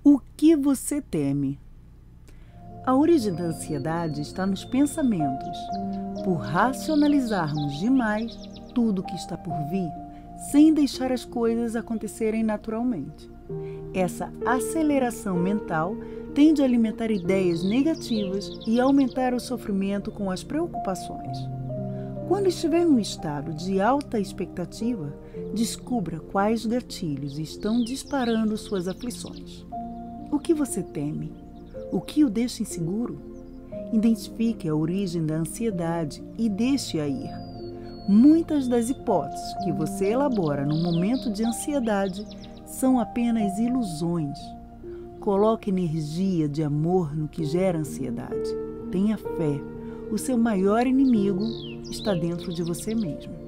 O que você teme? A origem da ansiedade está nos pensamentos. Por racionalizarmos demais tudo o que está por vir, sem deixar as coisas acontecerem naturalmente. Essa aceleração mental tende a alimentar ideias negativas e aumentar o sofrimento com as preocupações. Quando estiver em um estado de alta expectativa, descubra quais gatilhos estão disparando suas aflições. O que você teme? O que o deixa inseguro? Identifique a origem da ansiedade e deixe-a ir. Muitas das hipóteses que você elabora no momento de ansiedade são apenas ilusões. Coloque energia de amor no que gera ansiedade. Tenha fé. O seu maior inimigo está dentro de você mesmo.